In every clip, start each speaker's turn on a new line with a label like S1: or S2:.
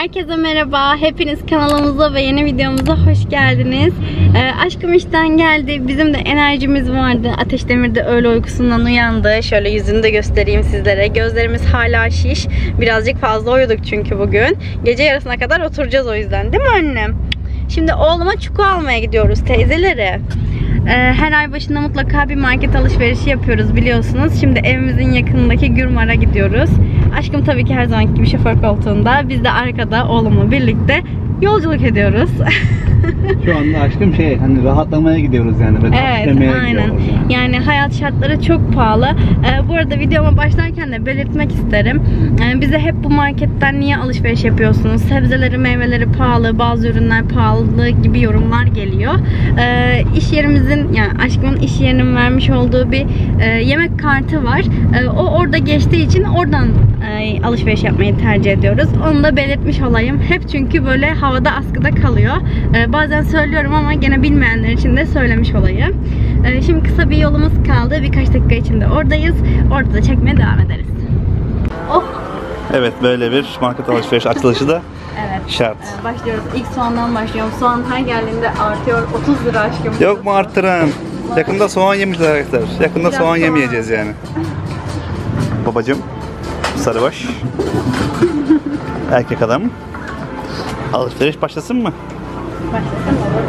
S1: Herkese merhaba. Hepiniz kanalımıza ve yeni videomuza hoş geldiniz. Aşkım işten geldi. Bizim de enerjimiz vardı. Ateş Demir de öğle uykusundan uyandı. Şöyle yüzünü de göstereyim sizlere. Gözlerimiz hala şiş. Birazcık fazla uyuduk çünkü bugün. Gece yarısına kadar oturacağız o yüzden. Değil mi annem? Şimdi oğluma çuku almaya gidiyoruz teyzelere. Her ay başında mutlaka bir market alışverişi yapıyoruz biliyorsunuz. Şimdi evimizin yakınındaki Gürmar'a gidiyoruz. Aşkım tabii ki her zamanki gibi şoför koltuğunda. Biz de arkada oğlumla birlikte yolculuk ediyoruz.
S2: Şu anda aşkım hani rahatlamaya gidiyoruz yani.
S1: Evet, aynen. Yani hayat şartları çok pahalı. Bu arada videoma başlarken de belirtmek isterim. Bize hep bu marketten niye alışveriş yapıyorsunuz? Sebzeleri, meyveleri pahalı, bazı ürünler pahalı gibi yorumlar geliyor. İş yerimizin, yani aşkımın iş yerinin vermiş olduğu bir yemek kartı var. O orada geçtiği için oradan alışveriş yapmayı tercih ediyoruz. Onu da belirtmiş olayım. Hep çünkü böyle havada askıda kalıyor. Bazen söylüyorum ama gene bilmeyenler için de söylemiş olayım. Şimdi kısa bir yolumuz kaldı. Birkaç dakika içinde oradayız. Orada da çekmeye devam ederiz. Oh!
S2: Evet, böyle bir market alışveriş açılışı da
S1: evet,
S2: şart.
S1: Başlıyoruz. İlk soğandan başlıyorum. Soğan her geldiğinde artıyor. 30 lira aşkım.
S2: Yok mu arttıran? Yakında soğan yemişler arkadaşlar. Yakında biraz soğan yemeyeceğiz yani. Babacım, sarıbaş. Erkek adam. Alışveriş başlasın mı?
S1: Başlasın olur.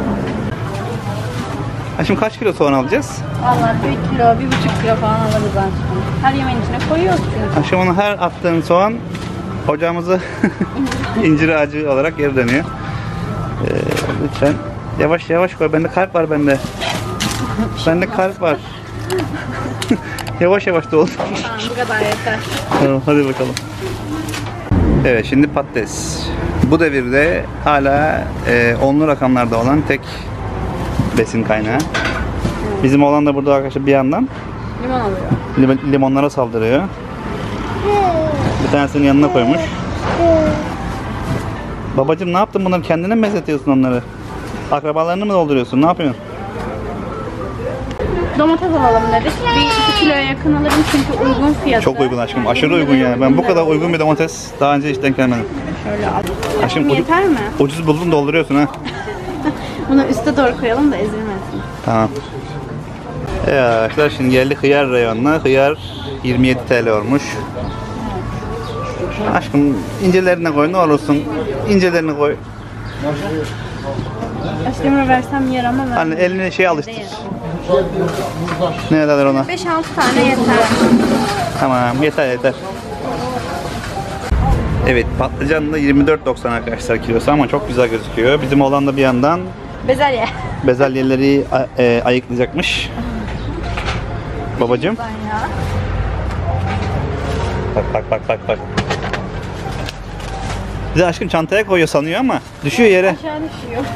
S2: Şimdi kaç kilo soğan alacağız?
S1: Vallahi 1 kilo, 1,5 kilo falan alırız aşkım. Her yemeğin içine koyuyoruz çünkü.
S2: Şimdi onu her attığın soğan ocağımıza incir ağacı olarak geri dönüyor. Lütfen yavaş yavaş koy. Bende kalp var bende. Bende kalp var. Yavaş yavaş da olur.
S1: Tamam, bu kadar yeter.
S2: Tamam, hadi bakalım. Evet, şimdi patates. Bu devirde hala onlu rakamlarda olan tek besin kaynağı. Bizim oğlan da burada arkadaşlar bir yandan
S1: limon alıyor.
S2: Limonlara saldırıyor. Bir tanesini yanına koymuş. Babacım ne yaptın bunları? Kendine mi besletiyorsun onları? Akrabalarını mı dolduruyorsun? Ne yapıyorsun?
S1: Domates alalım dedik. 1-2 kiloya yakın alırım çünkü uygun fiyatı.
S2: Çok uygun aşkım. Aşırı uygun yani. Ben bu kadar uygun bir domates daha önce hiç denk gelmedim.
S1: Şöyle al.
S2: Aşkım
S1: Yeter mi?
S2: Ucuz buldun, dolduruyorsun ha.
S1: Bunu üste doğru koyalım da ezilmesin.
S2: Tamam. Arkadaşlar şimdi geldik hıyar reyonuna. Hıyar 27 TL olmuş. Aşkım incelerini koy ne olursun. İncelerini koy.
S1: Aşkımı versem yer ama ben...
S2: Hani eline alıştır. Ne eder ona?
S1: 5-6 tane yeter.
S2: Tamam, yeter. Evet, patlıcan da 24.90 arkadaşlar kilosu ama çok güzel gözüküyor. Bizim oğlan da bir yandan bezelyeleri ayıklayacakmış. Babacığım. Bak. Bir de aşkım çantaya koyuyor sanıyor ama düşüyor yere.
S1: Aşağı düşüyor.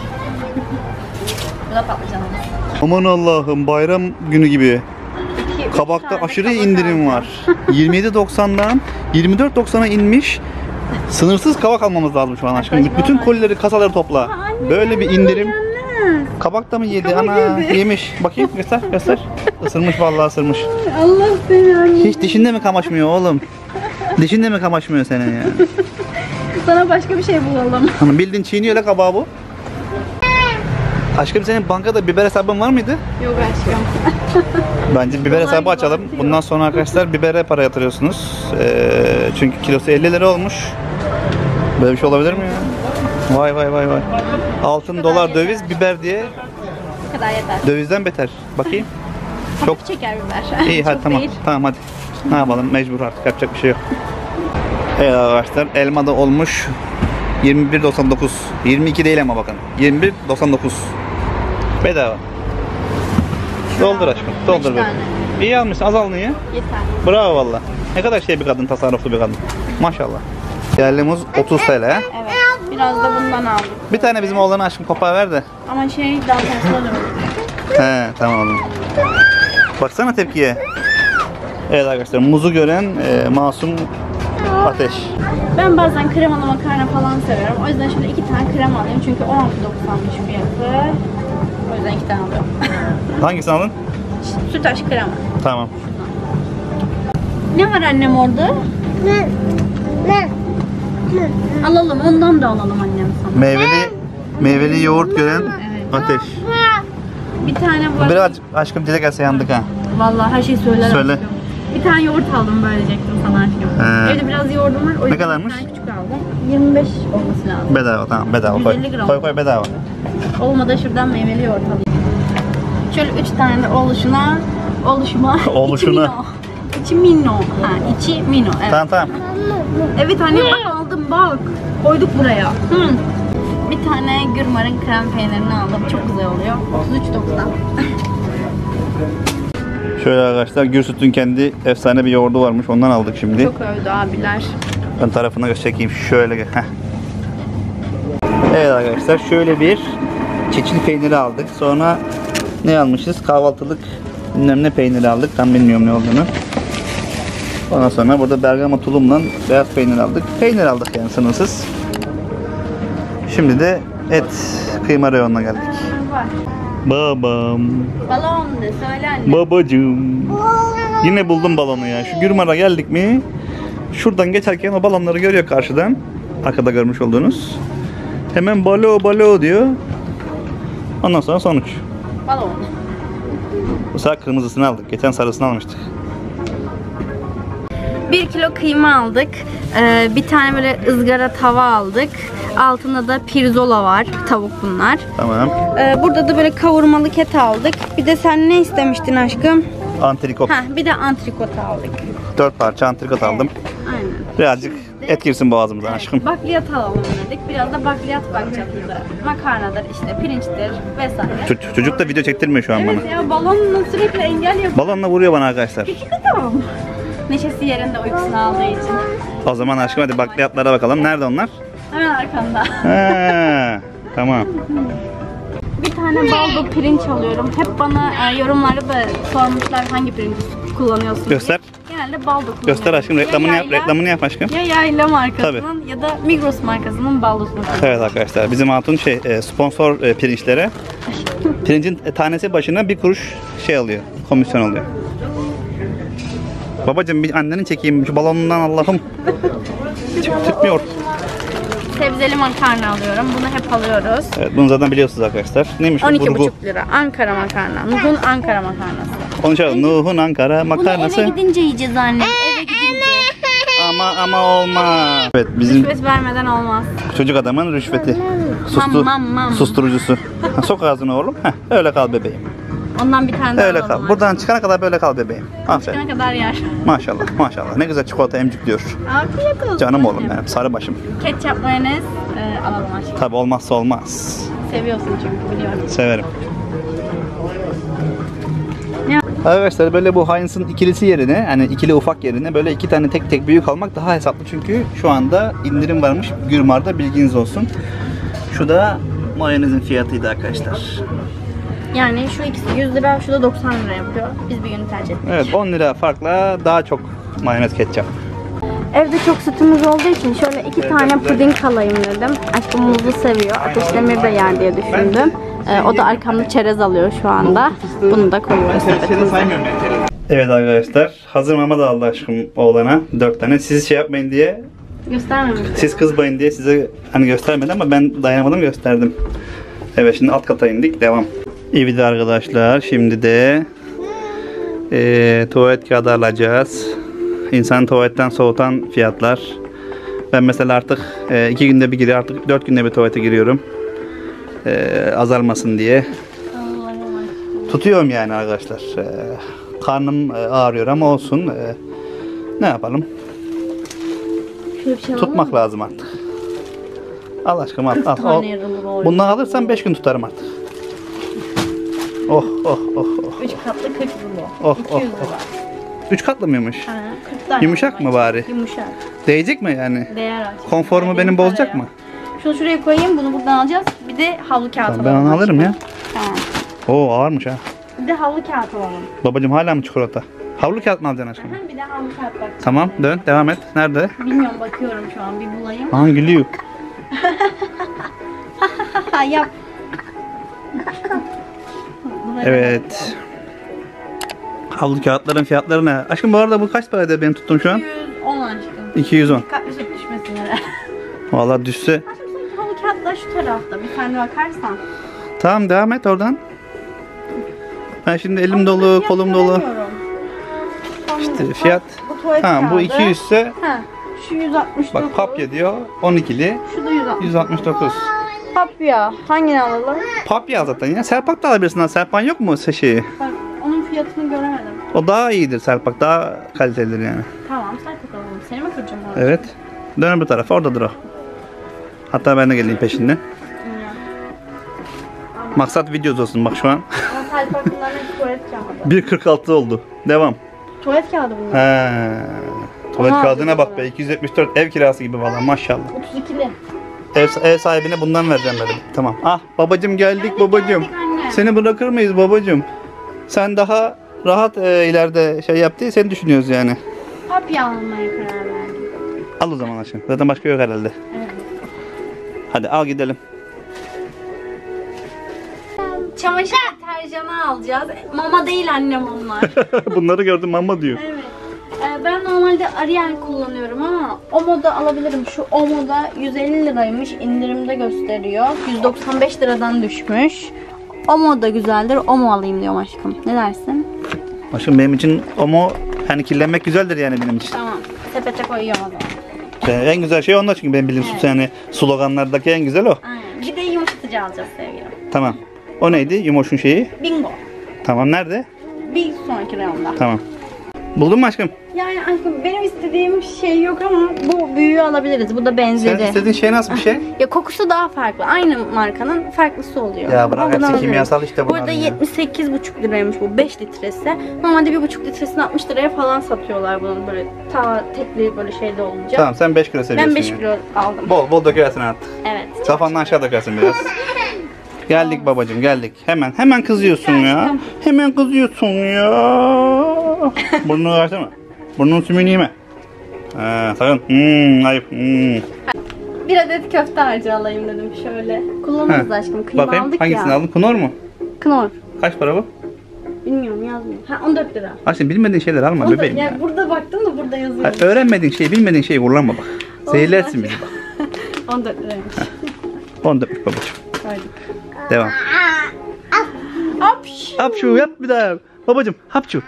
S1: Bu da patlıcanımız.
S2: Aman Allah'ım, bayram günü gibi. Kabakta aşırı indirim var. 27.90'dan 24.90'a inmiş. Sınırsız kabak almamız lazım şu an aşkım. Bütün kolileri, kasaları topla. Böyle bir indirim. Kabak da mı yedi? Ana yemiş. Bakayım göster. Isırmış vallahi ısırmış.
S1: Allah seni anne.
S2: Hiç dişinde mi kamaşmıyor oğlum? Dişinde mi kamaşmıyor senin ya?
S1: Sana başka bir şey bulalım.
S2: Hani bildiğin çiğniyor öyle kabağı bu. Aşkım senin bankada biber hesabın var mıydı?
S1: Yok aşkım.
S2: Bence biber hesabı açalım. Bundan sonra arkadaşlar bibere para yatırıyorsunuz. Çünkü kilosu 50 lira olmuş. Böyle bir şey olabilir mi ya? Vay. Altın, dolar, döviz, biber diye.
S1: Bu kadar yeter.
S2: Dövizden beter. Bakayım.
S1: Çok çeker biber.
S2: İyi hadi tamam. Değil. Tamam hadi. Ne yapalım? Mecbur artık. Yapacak bir şey yok. Evet arkadaşlar, elma da olmuş 21.99. 22 değil ama bakın. 21.99. Bedava. Doldur aşkım. Doldur böyle. İyi almışsın. Az aldın ya.
S1: Yeter.
S2: Bravo valla. Ne kadar bir kadın, tasarruflu bir kadın. Maşallah. Yerlimiz 30 TL.
S1: Evet. Biraz da bundan aldım.
S2: Bir tane bizim oğlana aşkım kopağı ver de.
S1: Ama daha fazla olur.
S2: He tamam oğlum. Baksana tepkiye. Evet arkadaşlar, muzu gören masum ateş.
S1: Ben bazen kremalı makarna falan seviyorum. O yüzden şimdi 2 tane krema alayım. Çünkü 16.90'mış fiyatı. O yüzden 2 tane alıyorum.
S2: Hangisini aldın?
S1: Sütaş krema.
S2: Tamam.
S1: Ne var annem orada? Alalım, ondan da alalım annem sana.
S2: Meyveli yoğurt gören ateş.
S1: Bir tane bu.
S2: Biraz aşkım dile gelse yandık ha.
S1: Vallahi her şeyi söylerim.
S2: Söyle.
S1: Aşkım. Bir tane yoğurt aldım böylecektim sana aşkım. Evde biraz yoğurdum var. O yüzden
S2: kadarmış?
S1: Bir tane küçük aldım. 25 olması lazım.
S2: Bedava, tamam, bedava koy.
S1: 150 gram.
S2: Koy bedava.
S1: Olmadı şuradan meyveli yoğurt alayım. Şöyle 3 tane de oluşuma. İçi mino. İçi mino. Evet.
S2: Tamam.
S1: Evet anne bak aldım bak. Koyduk buraya. Bir tane Gürmar'ın krem peynirini aldım. Çok güzel oluyor. 33.90.
S2: Şöyle arkadaşlar, Gürsüt'ün kendi efsane bir yoğurdu varmış. Ondan aldık şimdi.
S1: Çok övdü abiler.
S2: Ben tarafına çekeyim şöyle. Evet arkadaşlar, şöyle bir çeçil peyniri aldık. Sonra ne almışız? Kahvaltılık bilmem ne peyniri aldık. Tam bilmiyorum ne olduğunu. Ondan sonra burada bergama tulumla beyaz peynir aldık. Peynir aldık yani sınırsız. Şimdi de et kıyma reyonuna geldik. Babam.
S1: Balon de söyle anne.
S2: Babacığım. Yine buldum balonu ya. Şu Gürmar'a geldik mi? Şuradan geçerken o balonları görüyor karşıdan. Arkada görmüş olduğunuz. Hemen balo diyor. Ondan sonra sonuç.
S1: Balon.
S2: Bu sefer kırmızısını aldık. Geçen sarısını almıştık.
S1: 1 kilo kıyma aldık. Bir tane böyle ızgara tava aldık. Altında da pirzola var. Tavuk bunlar.
S2: Tamam.
S1: Burada da böyle kavurmalık et aldık. Bir de sen ne istemiştin aşkım?
S2: Antrikot.
S1: Bir de antrikot aldık.
S2: 4 parça antrikot aldım.
S1: Aynen.
S2: Birazcık et girsin boğazımıza aşkım.
S1: Bakliyat alalım dedik. Biraz da bakliyat bakacağız bize. Makarnadır, işte pirinçtir vesaire.
S2: Çocuk da video çektirmiyor şu an bana.
S1: Evet ya balonla sürekli engel yapıyor.
S2: Balonla vuruyor bana arkadaşlar.
S1: Peki de tamam. Neşesi yerinde uykusunu aldığı için.
S2: O zaman aşkım hadi bakliyatlara bakalım. Nerede onlar?
S1: Hemen arkanda.
S2: Tamam.
S1: Bir tane baldo pirinç alıyorum. Hep bana yorumlarda da sormuşlar hangi pirinç kullanıyorsun
S2: Göster.
S1: diye. Genelde baldo kullanıyorum.
S2: Göster aşkım, reklamını yap aşkım.
S1: Ya Yayla markasının ya da Migros markasının baldosunu kullanıyorum.
S2: Evet arkadaşlar, bizim hatun sponsor pirinçlere. Pirincin tanesi başına 1 kuruş alıyor. Komisyon alıyor. Babacım bir annenin çekeyim şu balonundan Allah'ım. Çıkmıyor.
S1: Sebzeli makarna alıyorum. Bunu hep alıyoruz.
S2: Evet, bunu zaten biliyorsunuz arkadaşlar. Neymiş bu?
S1: 12,5 lira. Ankara makarna. Nuh'un Ankara makarnası.
S2: Onu şöyle Nuh'un Ankara makarnası.
S1: Bunu eve gidince yiyeceğiz anne. Eve gidince.
S2: Ama olmaz. Evet, bizim
S1: Rüşvet vermeden olmaz.
S2: çocuk adamın rüşveti.
S1: Mam.
S2: Susturucusu. Sok ağzını oğlum. Öyle kal bebeğim.
S1: Ondan bir tane daha
S2: Öyle
S1: alalım.
S2: kal. Buradan çıkana kadar böyle kal bebeğim. Aferin.
S1: Çıkana kadar yer.
S2: Maşallah. Ne güzel çikolata emcikliyor.
S1: Afiyet olsun.
S2: Canım oğlum benim, sarı başım.
S1: Ketçap, mayonez alalım aşkım.
S2: Tabi olmazsa olmaz.
S1: Seviyorsun çünkü biliyorum.
S2: Severim. Arkadaşlar böyle bu Heinz'ın ikilisi yerine, hani ikili ufak yerine böyle 2 tane tek büyük almak daha hesaplı çünkü şu anda indirim varmış Gürmar'da, bilginiz olsun. Şu da mayonezin fiyatıydı arkadaşlar.
S1: Yani şu ikisi 100 lira, şu da 90 lira yapıyor. Biz bir günü tercih ettik.
S2: Evet, 10 lira farkla daha çok mayonez ketçap.
S1: Evde çok sütümüz olduğu için şöyle 2 tane puding alayım dedim. Aşkım muzlu seviyor. Ateş Demir de yer diye düşündüm. O da arkamda çerez alıyor şu anda. Bunu da koyuyoruz.
S2: Evet arkadaşlar, hazır mama da aldı aşkım oğlana 4 tane. Siz yapmayın diye,
S1: Göstermemiş.
S2: siz kızmayın diye size hani göstermedi ama ben dayanamadım, gösterdim. Evet, şimdi alt kata indik, devam. Evet arkadaşlar, şimdi de tuvalet kağıdı alacağız. İnsanı tuvaletten soğutan fiyatlar. Ben mesela artık 2 günde bir giriyorum, artık 4 günde bir tuvalete giriyorum. Azalmasın diye. Tutuyorum yani arkadaşlar. Karnım ağrıyor ama olsun. Ne yapalım? Tutmak lazım artık. Al aşkım, al. Bundan alırsam 5 gün tutarım artık. Oh.
S1: 3 katlı 40 rulo.
S2: Oh.
S1: 200 lira.
S2: 3 katlı mıymış?
S1: Ha, 40 tane
S2: Yumuşak mı bari?
S1: Yumuşak.
S2: Değecek mi yani?
S1: Değer artık.
S2: Konforumu benim bozacak mı?
S1: Şunu şuraya koyayım, bunu buradan alacağız. Bir de havlu kağıt
S2: Tamam,
S1: alalım.
S2: ben onu alırım ya.
S1: Tamam.
S2: Oo, ağırmış ha.
S1: Bir de havlu kağıt alalım.
S2: Babacım hala mı çikolata? Havlu kağıt mı alacaksın aşkım?
S1: Bir de havlu kağıt bak.
S2: Tamam, dön, devam et. Nerede?
S1: Bilmiyorum, bakıyorum şu an, bir bulayım.
S2: Aa, gülüyor.
S1: Yap.
S2: Evet. Havlu kağıtların fiyatları ne? Aşkım bu arada bu kaç paraydı benim tuttum şu an?
S1: 210 aşkım.
S2: 210.
S1: Dikkatli süt düşmesin yere.
S2: Vallahi düşse.
S1: Aşkım sanki halı kağıtlar şu tarafta. Bir tane bakarsan.
S2: Tamam devam et oradan. Ben şimdi elim dolu, kolum dolu. İşte fiyat.
S1: Bu tuvalet
S2: Ha bu
S1: kağıdı.
S2: 200 ise
S1: Ha, şu 169.
S2: bak papya diyor 12'li
S1: Şu da 169.
S2: 169.
S1: Papya. Hangini alalım?
S2: Papya zaten ya. Serpak da alabilirsin. Serpak yok mu şeyi?
S1: Bak onun fiyatını göremedim.
S2: O daha iyidir Serpak. Daha kalitelidir yani.
S1: Tamam sen alalım. Seni mi kıracağım? Abi?
S2: Evet. Dön bu tarafa. Oradadır o. Hatta ben de geleyim peşinden. Maksat videoz olsun bak şu an.
S1: Ama Selpak bunların hep tuvalet kağıdı.
S2: 1.46 oldu. Devam.
S1: Tuvalet kağıdı bunlar.
S2: He. Tuvalet
S1: Onu
S2: kağıdına
S1: alacağız
S2: bak
S1: o
S2: be.
S1: zaman.
S2: 274 ev kirası gibi valla maşallah.
S1: 32'li.
S2: Ev sahibine bundan vereceğim dedim. Tamam. Ah babacım geldik babacım.
S1: geldik anne.
S2: Seni bırakır mıyız babacım? Sen daha rahat ileride şey yap diye seni düşünüyoruz yani.
S1: Papya almaya karar verdim.
S2: Al o zaman aşkım. Zaten başka yok herhalde.
S1: Evet.
S2: Hadi al gidelim.
S1: Çamaşır deterjanı alacağız. Mama değil annem onlar.
S2: Bunları gördüm mama diyor.
S1: Evet. Ben normalde Ariel kullanıyorum ama Omo'da alabilirim. Şu Omo'da 150 liraymış. İndirimde gösteriyor. 195 liradan düşmüş. Omo da güzeldir. Omo alayım diyorum aşkım. Ne dersin?
S2: Aşkım benim için Omo hani kirlenmek güzeldir yani benim için.
S1: Tamam. Sepete koyuyorum o zaman.
S2: En güzel şey onlar çünkü benim bildiğim yani sloganlardaki en güzel o.
S1: Aynen. Bir de yumuşatıcı alacağız sevgilim.
S2: Tamam. O neydi? Yumoş'un şeyi.
S1: Bingo.
S2: Tamam nerede?
S1: Bir sonraki reyonda.
S2: Tamam. Buldun mu aşkım?
S1: Yani aşkım benim istediğim şey yok ama bu büyüğü alabiliriz. Bu da
S2: Sen
S1: benzeri.
S2: istediğin şey nasıl bir şey?
S1: Ya kokusu daha farklı. Aynı markanın farklısı oluyor.
S2: Ya bırak
S1: Ama bunu
S2: hepsi
S1: alabiliriz.
S2: kimyasal işte
S1: Bu
S2: bunlar
S1: arada
S2: ya.
S1: 78,5 liraymış bu 5 litresi. Normalde 1,5 litresini 60 liraya falan satıyorlar bunun böyle tekli böyle şeyde olunca.
S2: Tamam sen 5 kilo seviyorsun.
S1: Ben 5
S2: yani.
S1: kilo aldım.
S2: Bol bol dökersin artık.
S1: Evet.
S2: Kafandan aşağı dökersin biraz. Geldik babacığım geldik. Hemen kızıyorsun ya. Hemen kızıyorsun ya. Burnunu versene. Burnunun sümüğünü yeme. Sakın. Ayıp.
S1: Bir adet köfte harcı alayım dedim şöyle. Kullanırız
S2: Ha,
S1: aşkım. Kıyma
S2: bakayım
S1: aldık
S2: hangisini
S1: ya.
S2: aldın? Knor mu?
S1: Knor.
S2: Kaç para bu?
S1: Bilmiyorum yazmıyor. Ha 14 lira.
S2: Aşkım bilmediğin şeyler alma
S1: Onu da-
S2: bebeğim ya.
S1: ya burada baktım da burada yazıyor.
S2: Hayır, öğrenmediğin şeyi bilmediğin şeyi kullanma bak. Zehirlersin bizi bak.
S1: 14 liraymış.
S2: 14 babacığım.
S1: Koyduk.
S2: Devam.
S1: Hapş.
S2: Hapşu yap bir daha. Babacığım hapşu.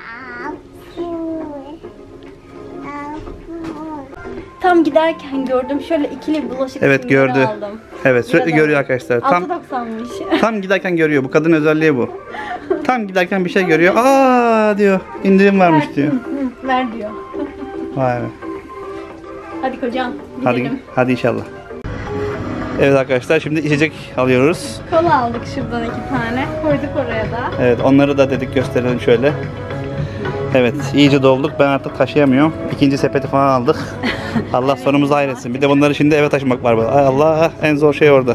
S1: Tam giderken gördüm şöyle ikili bulaşık
S2: Evet
S1: süngeri
S2: gördü.
S1: aldım.
S2: Evet sürekli
S1: Biraz
S2: görüyor
S1: aldım.
S2: arkadaşlar.
S1: 6.90'mış.
S2: Tam giderken görüyor. Bu kadın özelliği bu. Tam giderken bir şey görüyor. Aa diyor. İndirim varmış diyor.
S1: Ver diyor.
S2: Vay be.
S1: Hadi kocam
S2: Hadi,
S1: gidelim.
S2: hadi inşallah. Evet arkadaşlar şimdi içecek alıyoruz.
S1: Kola aldık şuradan 2 tane. Koyduk oraya da.
S2: Evet onları da dedik gösterelim şöyle. Evet iyice dolduk. Ben artık taşıyamıyorum. İkinci sepeti falan aldık. Allah sonumuzu hayretsin. Bir de bunları şimdi eve taşımak var. Ay Allah en zor şey orada.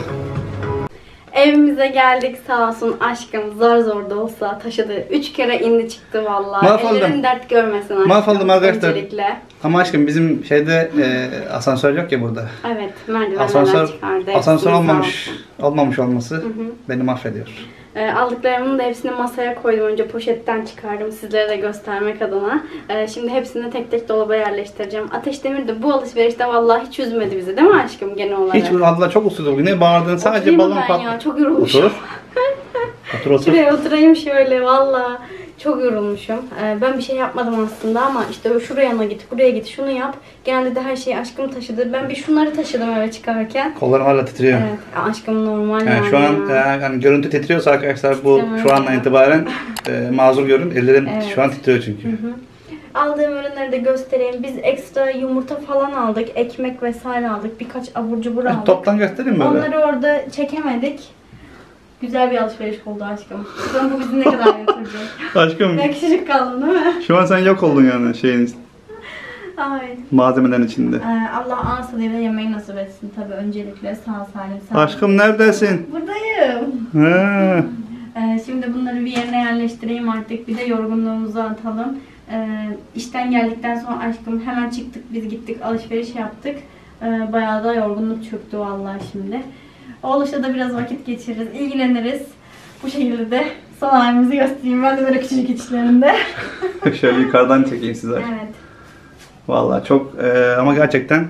S1: Evimize geldik sağ olsun aşkım zar zor da olsa taşıdı. 3 kere indi çıktı vallahi.
S2: Mahvoldum.
S1: Ellerin dert görmesin aşkım.
S2: Mahvoldum arkadaşlar.
S1: Öncelikle.
S2: Ama aşkım bizim şeyde asansör yok ya burada.
S1: Evet merdivenlerden
S2: Asansör
S1: çıkardı.
S2: asansör
S1: hepsini
S2: olmamış
S1: sağ olsun.
S2: olması beni mahvediyor.
S1: Aldıklarımın da hepsini masaya koydum. Önce poşetten çıkardım sizlere de göstermek adına. Şimdi hepsini tek tek dolaba yerleştireceğim. Ateş Demir de bu alışverişte vallahi hiç üzmedi bizi değil mi aşkım genel olarak?
S2: Hiç abla çok usulü bugün. Ne bağırdın? Sadece
S1: Oturayım mı
S2: balon
S1: ben
S2: patladı.
S1: ya? Çok yorulmuşum.
S2: Otur. Otur.
S1: Şuraya oturayım şöyle valla. Çok yorulmuşum. Ben bir şey yapmadım aslında ama işte şuraya git, buraya git, şunu yap. Genelde de her şeyi aşkım taşıdı. Ben bir şunları taşıdım eve çıkarken.
S2: Kollarım hala titriyor.
S1: Evet, aşkım normal
S2: Yani şu an yani görüntü titriyorsa arkadaşlar bu
S1: İstemem
S2: şu andan
S1: ya.
S2: itibaren mazur görün. Ellerim
S1: Evet.
S2: şu an titriyor çünkü.
S1: Aldığım ürünleri de göstereyim. Biz ekstra yumurta falan aldık. Ekmek vesaire aldık. Birkaç abur cubur aldık.
S2: Toptan göstereyim mi böyle?
S1: Onları orada çekemedik. Güzel bir alışveriş oldu aşkım. Bakalım bu bizi ne kadar götürecek.
S2: Aşkım
S1: Ben küçücük kaldım değil mi?
S2: şu an sen yok oldun yani şeyin
S1: Ay.
S2: malzemelerin içinde.
S1: Allah ağız tadıyla yemeği nasip etsin tabii öncelikle sağ salim sağ.
S2: Aşkım neredesin?
S1: Buradayım.
S2: He.
S1: Şimdi bunları bir yerine yerleştireyim artık. Bir de yorgunluğumuzu atalım. İşten geldikten sonra aşkım hemen çıktık. Biz gittik alışveriş yaptık. Bayağı da yorgunluk çöktü vallahi şimdi. Oğluşla da biraz vakit geçiririz. İlgileniriz. Bu şekilde de son halimizi göstereyim. Ben de böyle küçücük içlerinde.
S2: Şöyle yukarıdan çekeyim size.
S1: Evet.
S2: Vallahi çok ama gerçekten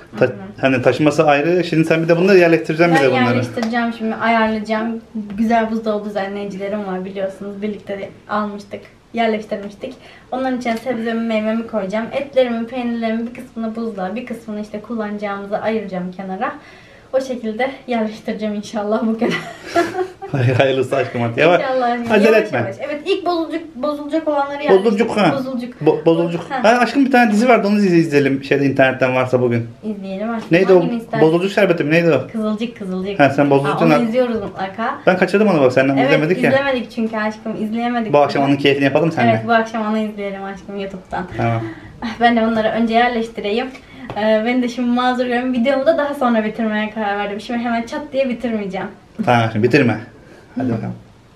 S2: Hani taşıması ayrı. Şimdi sen bir de bunları yerleştireceksin bir de bunları.
S1: Yerleştireceğim şimdi, ayarlayacağım. Güzel buzdolabı düzenleyicilerim var biliyorsunuz. Birlikte de almıştık, yerleştirmiştik. Onların için sebzemi, meyvemi koyacağım. Etlerimin, peynirlerimin bir kısmını buzluğa, bir kısmını işte kullanacağımızı ayıracağım kenara. O şekilde yerleştireceğim inşallah bugün.
S2: Hayırlısı aşkım hadi. Yavaş. Acele etme.
S1: Evet, ilk bozulacak olanları yerleştireceğim.
S2: Bozulcuk. Aşkım bir tane dizi vardı, onu izleyelim. İnternetten varsa bugün.
S1: İzleyelim aşkım.
S2: Neydi o? Bozulcuk şerbeti mi? Neydi o?
S1: Kızılcık.
S2: Ha, sen bozulcuktan
S1: onu izliyoruz mutlaka.
S2: Ben kaçırdım onu bak, senden izlemedik ya.
S1: Evet, izlemedik çünkü aşkım. İzleyemedik.
S2: Bu akşam onun keyfini yapalım seninle.
S1: Evet, bu akşam onu izleyelim aşkım YouTube'dan.
S2: Tamam.
S1: Ben de onları önce yerleştireyim. Beni de şimdi mazur görün. Videomu da daha sonra bitirmeye karar verdim. Şimdi hemen çat diye bitirmeyeceğim.
S2: Tamam, şimdi bitirme. Hadi bakalım.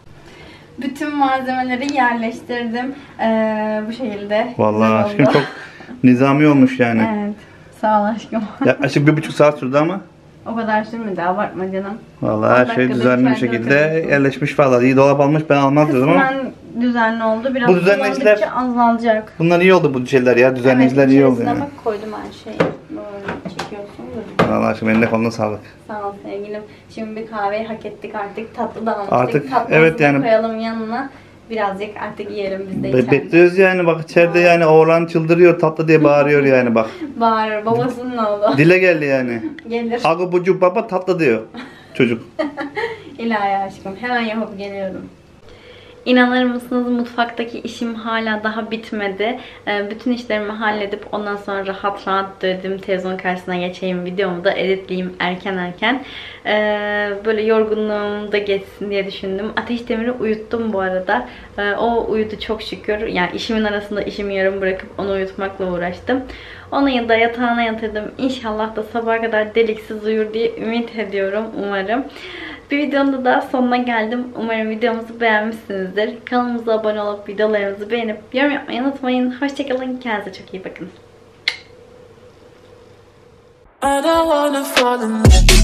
S1: Bütün malzemeleri yerleştirdim. Bu şekilde.
S2: Vallahi aşkım çok nizami olmuş yani.
S1: Evet. Sağ ol aşkım.
S2: Yaklaşık 1,5 saat sürdü ama.
S1: O kadar sürmedi, abartma canım.
S2: Vallahi her şey düzenli bir şekilde yerleşmiş vallahi. İyi dolap almış, ben almaz diyordum ama.
S1: Kısmen düzenli oldu. Biraz
S2: bu düzenleyiciler
S1: azalacak.
S2: Bunlar iyi oldu, bu şeyler ya. Düzenleyiciler iyi oldu yani.
S1: Bak koydum her şeyi. Böyle çekiyorsun.
S2: Vallahi aşkım eline koluna sağlık.
S1: Sağ ol sevgilim. Şimdi bir kahveyi hak ettik artık. Tatlı da almıştık.
S2: Artık
S1: evet yani. Koyalım yanına. Birazcık artık yiyelim biz de içeride.
S2: Bekliyoruz yani, bak içeride yani oğlan çıldırıyor, tatlı diye bağırıyor yani bak.
S1: Bağırır, babasının oğlu.
S2: Dile geldi yani.
S1: Gelir.
S2: Agı bucu baba tatlı diyor çocuk.
S1: İlahi aşkım, hemen yapıp geliyorum. İnanır mısınız, mutfaktaki işim hala daha bitmedi. Bütün işlerimi halledip ondan sonra rahat döndüm. Televizyon karşısına geçeyim, videomu da editleyeyim erken. Böyle yorgunluğum da geçsin diye düşündüm. Ateş Demir'i uyuttum bu arada. O uyudu çok şükür. Yani işimin arasında işimi yarım bırakıp onu uyutmakla uğraştım. Onu da yatağına yatırdım. İnşallah da sabaha kadar deliksiz uyur diye ümit ediyorum. Umarım. Bir videonun da sonuna geldim. Umarım videomuzu beğenmişsinizdir. Kanalımıza abone olup videolarımızı beğenip yorum yapmayı unutmayın. Hoşçakalın. Kendinize çok iyi bakın. I don't wanna fall in love.